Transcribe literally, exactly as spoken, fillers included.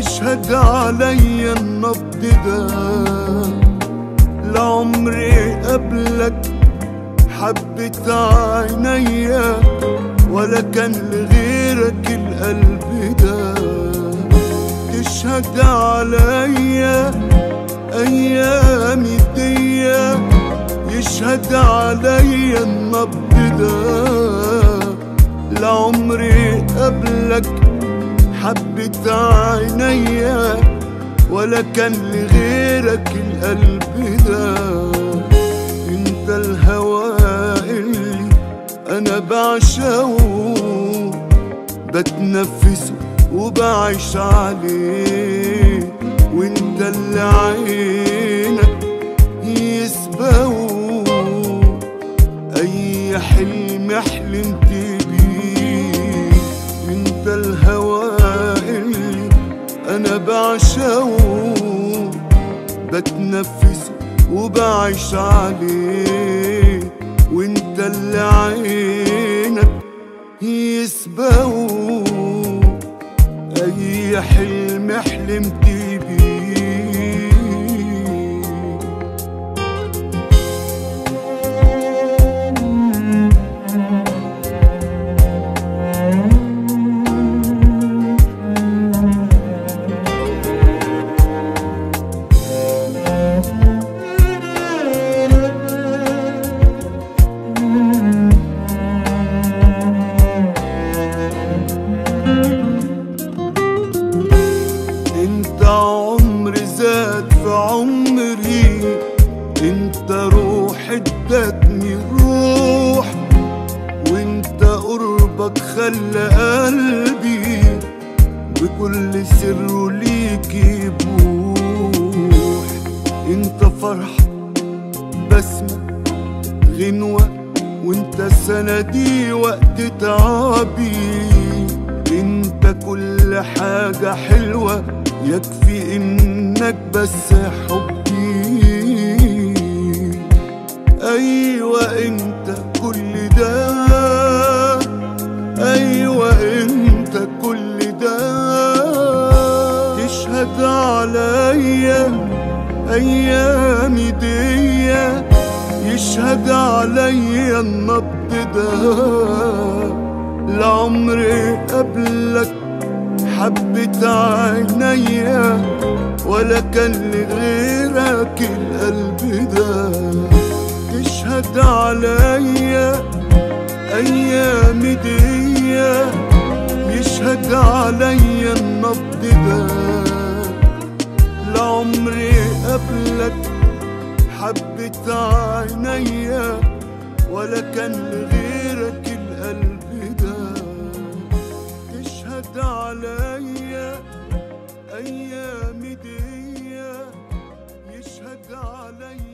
يشهد عليا النبض ده. لعمري قبلك حبت عينيا ولا كان لغيرك القلب ده. تشهد عليا ايامي ديا، يشهد عليا النبض ده. لعمري قبلك حبت عينيا ولا كان لغيرك القلب ده. انت الهوى اللي انا بعشقه، بتنفسه وبعيش عليه. وانت اللي عينك يسبقه اي حلم حلمت بيه. انت الهوى اللي انا بعشقه، بتنفسه وبعيش عليه. وانت اللي عينك يسبقه اي حلم حلمت بيه. زاد في عمري، انت روح ادتني روح. وانت قربك خلى قلبي بكل سر ليك يبوح. انت فرحة بسمة غنوة، وانت سندي وقت تعبي. انت كل حاجة حلوة، يكفي انك بس حبي. ايوه انت كل ده، ايوه انت كل ده. تشهد عليا ايامي ديا، يشهد عليا النبض ده. لعمري قبلك حبت عينيا ولا كان لغيرك القلب ده. تشهد عليا ايامي ديا، يشهد عليا النبض ده. لعمري قبلك حبت عينيا ولا كان لغيرك القلب ده. تشهد عليا ايامي ديا، يشهد عليا